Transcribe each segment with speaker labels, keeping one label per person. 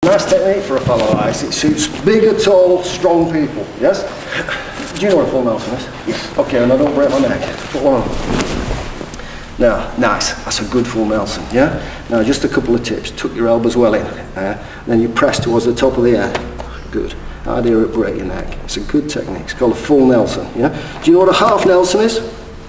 Speaker 1: Nice technique for a fellow ice. It suits bigger, tall, strong people. Yes? Do you know what a full Nelson is? Yes. Okay, and I don't break my neck. Put one on. Now, nice. That's a good full Nelson. Yeah? Now, just a couple of tips. Tuck your elbows well in. Then you press towards the top of the head. Good. Idea of break your neck. It's a good technique. It's called a full Nelson. Yeah? Do you know what a half Nelson is?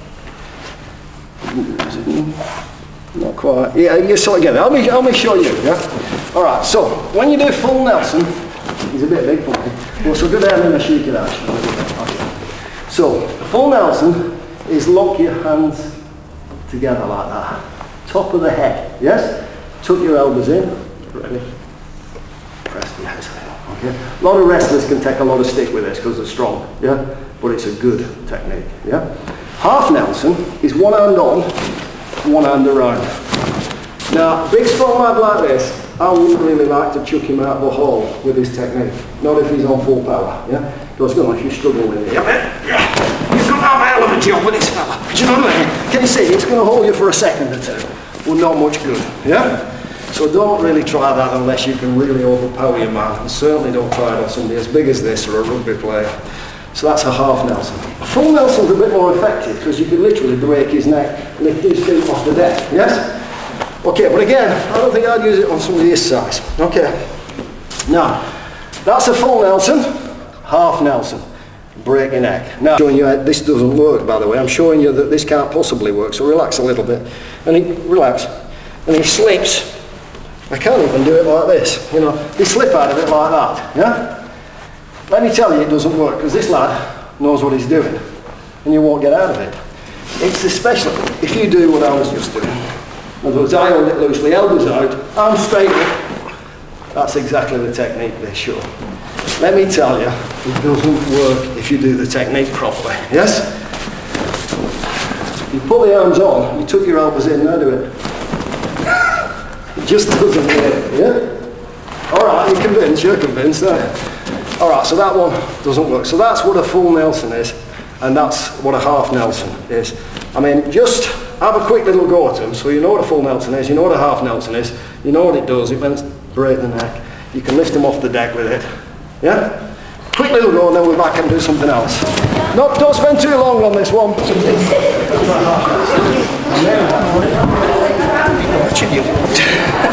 Speaker 1: Not quite. Yeah, you sort of get it. Let me show you. Yeah? Alright, so when you do full Nelson, he's a bit big for me. So go down in a Shika dash. So, a full Nelson is lock your hands together like that. Top of the head. Yes? Tuck your elbows in. Ready? Press the head. Okay. A lot of wrestlers can take a lot of stick with this because they're strong. Yeah? But it's a good technique. Yeah? Half Nelson is one hand on, one hand around. Now, big strong lad like this, I wouldn't really like to chuck him out of the hall with this technique. Not if he's on full power, yeah? Because if you struggle with it, you've got to have a hell of a job with this fella. Do you know what I mean? Can you see? It's going to hold you for a second or two. Well, not much good, yeah? So don't really try that unless you can really overpower your man. And certainly don't try it on somebody as big as this or a rugby player. So that's a half Nelson. A full Nelson's a bit more effective because you can literally break his neck, lift his feet off the deck, yes? Okay, but again, I don't think I'd use it on somebody this size. Okay. Now, that's a full Nelson, half Nelson. Break your neck. Now, I'm showing you how this doesn't work, by the way. I'm showing you that this can't possibly work, so relax a little bit. And he, relax. And he slips. I can't even do it like this. You know, they slip out of it like that. Yeah? Let me tell you, it doesn't work, because this lad knows what he's doing. And you won't get out of it. It's especially if you do what I was just doing. In other words, I hold it loosely, elbows out, arms straight up. That's exactly the technique they show. Let me tell you, it doesn't work if you do the technique properly. Yes? You pull the arms on, you tuck your elbows in, now do it. It just doesn't work, yeah? Alright, you're convinced, Alright, so that one doesn't work. So that's what a full Nelson is, and that's what a half Nelson is. I mean, just have a quick little go at them, so you know what a full Nelson is, you know what a half Nelson is, you know what it does, it means break the neck, you can lift them off the deck with it, yeah? Quick little go and then we're back and do something else. No, don't spend too long on this one. Watching you.